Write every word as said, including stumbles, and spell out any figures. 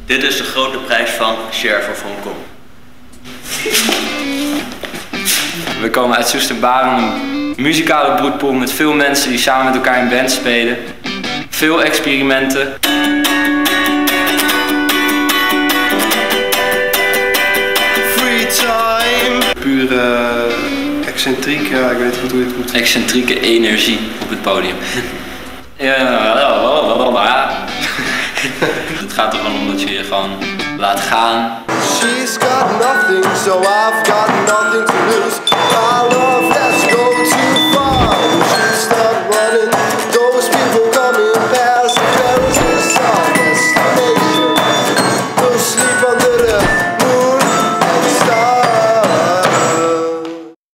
Dit is de grote prijs van Sheriff of Hong Kong. We komen uit Soesterberg, een muzikale broedpool met veel mensen die samen met elkaar in band spelen. Veel experimenten. Free time. Pure excentriek, ja, ik weet niet goed hoe je het moet. Excentrieke energie op het podium. Ja, het gaat er gewoon om dat je je gewoon laat gaan. She's got nothing, so I've got nothing to lose.